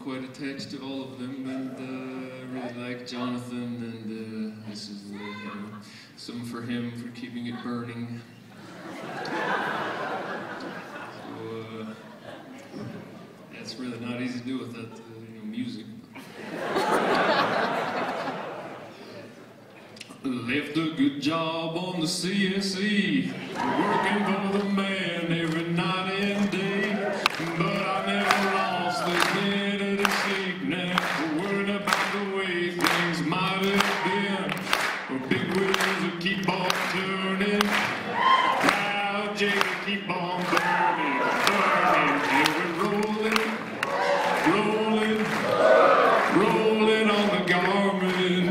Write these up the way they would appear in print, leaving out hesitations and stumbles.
quite attached to all of them, and really like Jonathan, and this is some for him for keeping it burning. So it's really not easy to do without music. Left a good job on the CSE, working for the man every night and day. But I never lost the head of the sickness, worried about the way things might have been. Big wheels will keep on turning, proud Jake will keep on burning, burning. And we're rolling, rolling, rolling on the Garmin.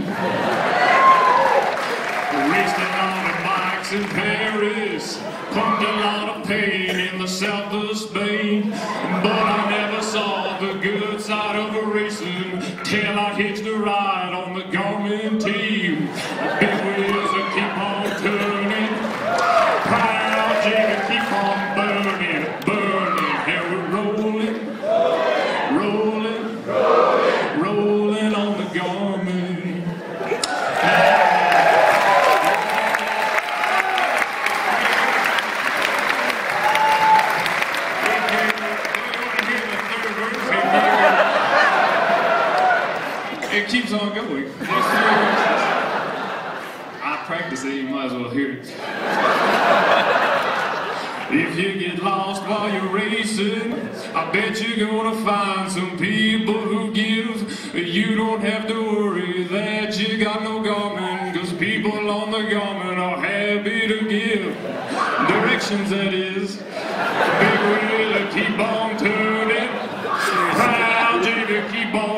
Racing on the bikes in Paris, pumped a lot of pain in the south of Spain. But I never saw the good side of a racing till I hitched a ride on the Garmin team. Big wheels that keep on turning, proud Jake that keep on burning, burning. And we're rolling, rolling, rolling on the Garmin. It keeps on going. I practice it, you might as well hear it. If you get lost while you're racing, I bet you're gonna find some people who give. You don't have to worry that you got no Garmin, 'cause people on the Garmin are happy to give. Directions, that is. Big wheel to keep on turning, proud to keep on